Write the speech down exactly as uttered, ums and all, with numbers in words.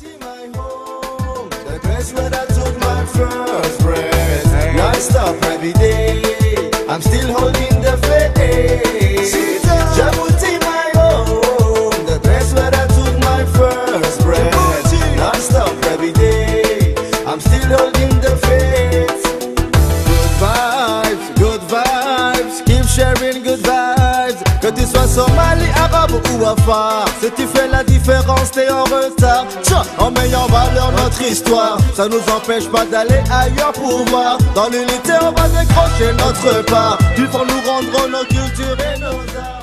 my home, the place where I took my first breath. Non-stop every day, I'm still holding the faith. Djibouti, my home, the place where I took my first breath. Non-stop every day, I'm still holding the faith. Good vibes, good vibes, keep sharing good vibes. Que tu sois Somali, arabe ou afar, si tu fais la différence, t'es en retard. Tcha, en mettant en valeur notre histoire, ça nous empêche pas d'aller ailleurs pour voir. Dans l'unité, on va décrocher notre part. Puis pour nous rendre nos cultures et nos arts.